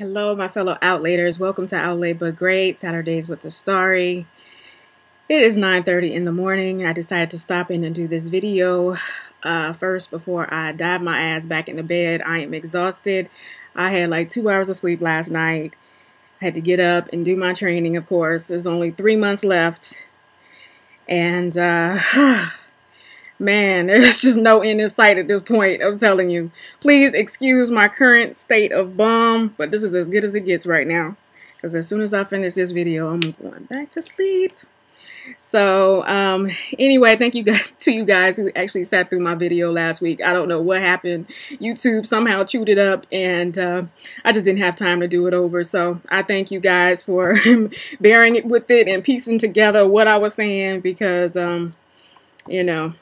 Hello, my fellow outlaters. Welcome to OutLateButGreat, Saturdays with the Starry. It is 9:30 in the morning. I decided to stop in and do this video first before I dive my ass back in the bed. I am exhausted. I had like 2 hours of sleep last night. I had to get up and do my training, of course. There's only 3 months left. And man, there's just no end in sight at this point, I'm telling you. Please excuse my current state of bum, but this is as good as it gets right now. Because as soon as I finish this video, I'm going back to sleep. So, anyway, thank you guys, to you guys who actually sat through my video last week. I don't know what happened. YouTube somehow chewed it up, and I just didn't have time to do it over. So I thank you guys for bearing with it and piecing together what I was saying, because, you know,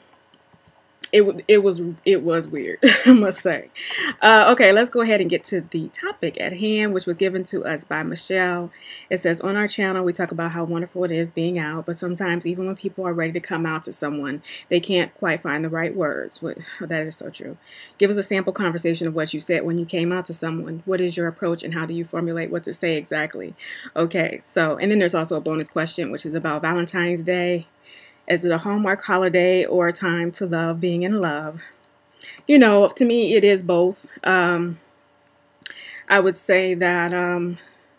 it was weird, I must say. Okay, let's go ahead and get to the topic at hand, which was given to us by Michelle. It says, on our channel, we talk about how wonderful it is being out, but sometimes even when people are ready to come out to someone, they can't quite find the right words. That is so true. Give us a sample conversation of what you said when you came out to someone. What is your approach and how do you formulate what to say exactly? Okay, so, and then there's also a bonus question, which is about Valentine's Day. Is it a Hallmark holiday or a time to love being in love? You know, to me, it is both. I would say that, I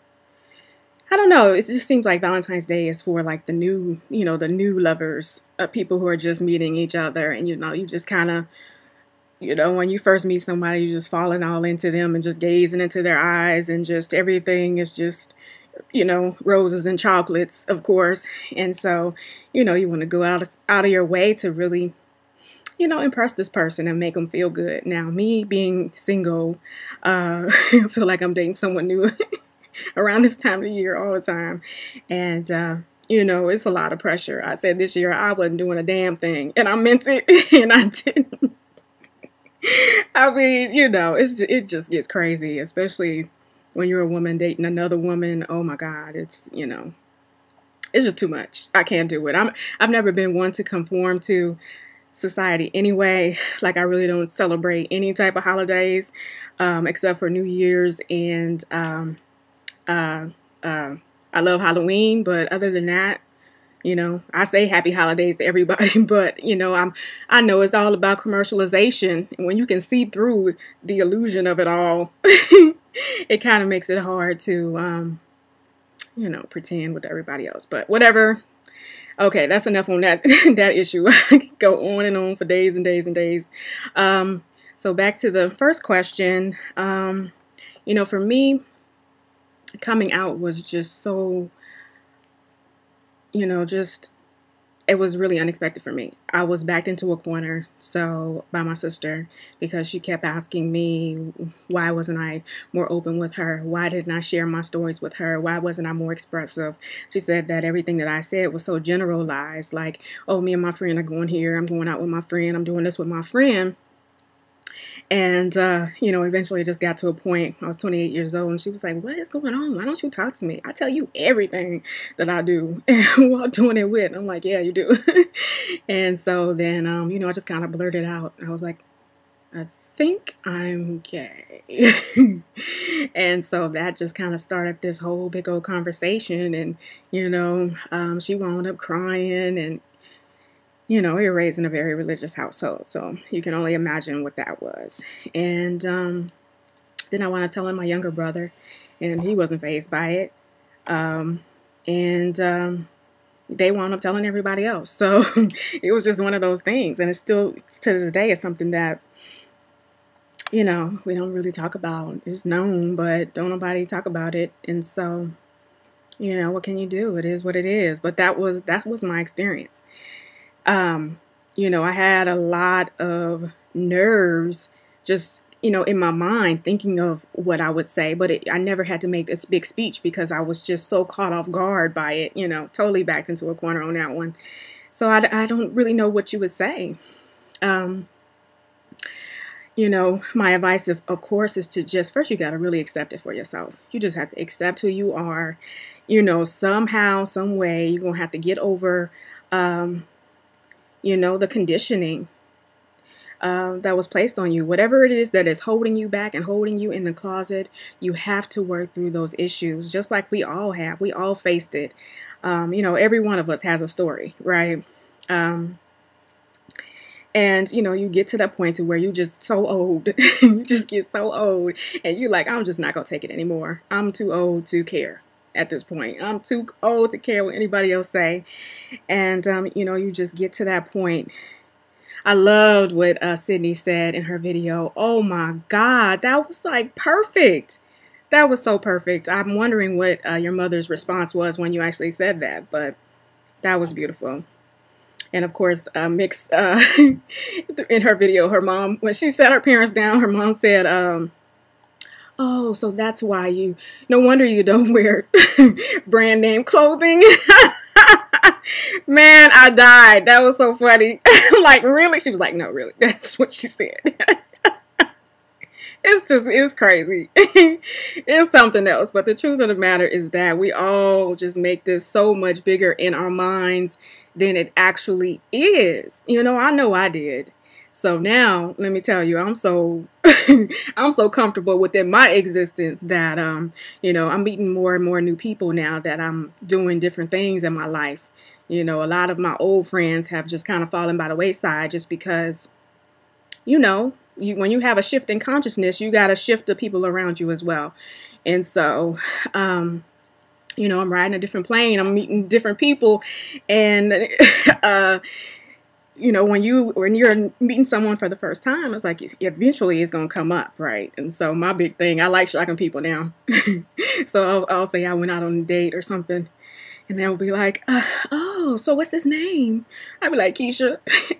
don't know, it just seems like Valentine's Day is for like the new, you know, the new lovers, people who are just meeting each other. And, you know, you just kind of, you know, when you first meet somebody, you're just falling all into them and just gazing into their eyes, and just everything is just, you know, roses and chocolates, of course. And so, you know, you want to go out of your way to really, you know, impress this person and make them feel good. Now, me being single, I feel like I'm dating someone new around this time of the year all the time. And, you know, it's a lot of pressure. I said this year I wasn't doing a damn thing, and I meant it, and I didn't. I mean, you know, it just gets crazy, especially when you're a woman dating another woman. Oh my God, it's, you know, it's just too much. I can't do it. I've never been one to conform to society anyway. Like, I really don't celebrate any type of holidays, except for New Year's, and I love Halloween, but other than that, you know, I say happy holidays to everybody, but, you know, I know it's all about commercialization, and when you can see through the illusion of it all, it kind of makes it hard to, you know, pretend with everybody else. But whatever. Okay, that's enough on that that issue. I could go on and on for days and days and days. So back to the first question. You know, for me, coming out was just so, you know, just, it was really unexpected for me. I was backed into a corner, so, by my sister, because she kept asking me, why wasn't I more open with her? Why didn't I share my stories with her? Why wasn't I more expressive? She said that everything that I said was so generalized, like, oh, me and my friend are going here, I'm going out with my friend, I'm doing this with my friend. And, you know, eventually it just got to a point, I was 28 years old, and she was like, what is going on? Why don't you talk to me? I tell you everything that I do and who I'm doing it with. I'm like, yeah, you do. And so then, you know, I just kind of blurted out. I was like, I think I'm gay. And so that just kind of started this whole big old conversation. And, you know, she wound up crying, and, you know, we were raised in a very religious household, so you can only imagine what that was. And then I wound up telling my younger brother, and he wasn't fazed by it. They wound up telling everybody else. So it was just one of those things. And it's still, to this day, it's something that, you know, we don't really talk about. It's known, but don't nobody talk about it. And so, you know, what can you do? It is what it is. But that was my experience. You know, I had a lot of nerves just, you know, in my mind thinking of what I would say, but I never had to make this big speech because I was just so caught off guard by it, you know, totally backed into a corner on that one. So I don't really know what you would say. You know, my advice, of course, is to just, first, you got to really accept it for yourself. You just have to accept who you are. You know, somehow, some way, you're going to have to get over, you know, the conditioning that was placed on you. Whatever it is that is holding you back and holding you in the closet, you have to work through those issues, just like we all have. We all faced it. You know, every one of us has a story, right? And, you know, you get to that point to where you just so old, you just get so old and you're like, I'm just not going to take it anymore. I'm too old to care at this point. I'm too old to care what anybody else say. And, you know, you just get to that point. I loved what Sydney said in her video. Oh my God, that was like perfect. That was so perfect. I'm wondering what your mother's response was when you actually said that, but that was beautiful. And of course, Mix, in her video, her mom, when she sat her parents down, her mom said, oh, so that's why no wonder you don't wear brand name clothing. Man, I died. That was so funny. Like, really? She was like, no, really. That's what she said. It's crazy. It's something else. But the truth of the matter is that we all just make this so much bigger in our minds than it actually is. You know I did. So now, let me tell you, I'm so I'm so comfortable within my existence that you know, I'm meeting more and more new people now that I'm doing different things in my life. You know, a lot of my old friends have just kind of fallen by the wayside just because, you know, when you have a shift in consciousness, you got to shift the people around you as well. And so, you know, I'm riding a different plane. I'm meeting different people. And, you know, when you're meeting someone for the first time, it's like eventually it's going to come up, right? And so my big thing, I like shocking people now. So I'll say I went out on a date or something. And they'll be like, oh, so what's his name? I'll be like, Keisha.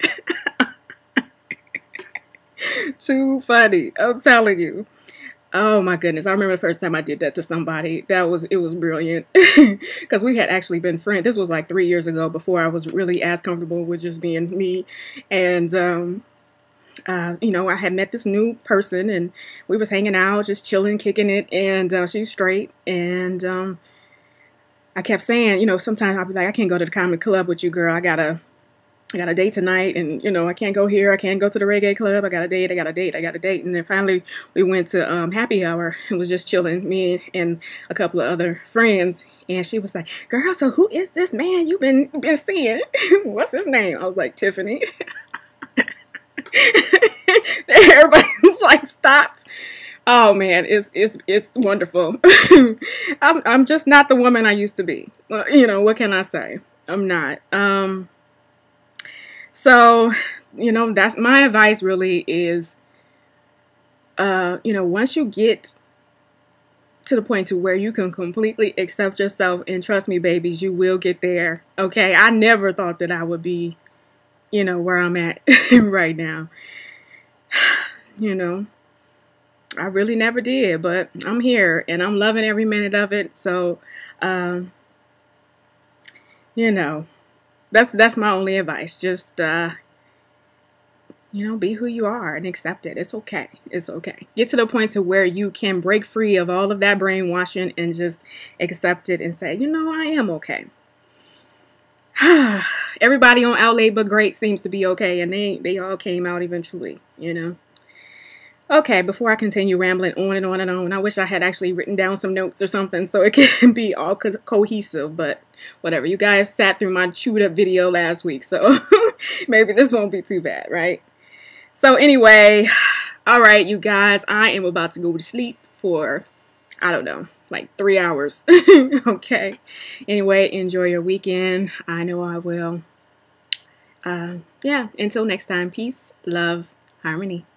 Too funny. I'm telling you. Oh my goodness. I remember the first time I did that to somebody. It was brilliant. Because we had actually been friends. This was like 3 years ago before I was really as comfortable with just being me. And, you know, I had met this new person and we was hanging out, just chilling, kicking it. And she's straight. And I kept saying, you know, sometimes I'll be like, I can't go to the comedy club with you, girl. I got a date tonight, and, you know, I can't go here. I can't go to the reggae club. I got a date. And then finally we went to happy hour and was just chilling, me and a couple of other friends. And she was like, girl, so who is this man you've been seeing? What's his name? I was like, Tiffany. Everybody was like, stopped. Oh man, it's wonderful. I'm just not the woman I used to be. Well, you know, what can I say? I'm not. So, you know, that's my advice really is, you know, once you get to the point to where you can completely accept yourself, and trust me, babies, you will get there. Okay. I never thought that I would be, you know, where I'm at right now. You know, I really never did, but I'm here and I'm loving every minute of it. So, you know, that's my only advice. Just, you know, be who you are and accept it. It's okay. It's okay. Get to the point to where you can break free of all of that brainwashing and just accept it and say, you know, I am okay. Everybody on OutLateButGreat seems to be okay, and they all came out eventually, you know. Okay, before I continue rambling on and on and on, I wish I had actually written down some notes or something so it can be all cohesive, but whatever. You guys sat through my chewed up video last week, so maybe this won't be too bad, right? So anyway, all right, you guys, I am about to go to sleep for, I don't know, like 3 hours. Okay. Anyway, enjoy your weekend. I know I will. Yeah, until next time, peace, love, harmony.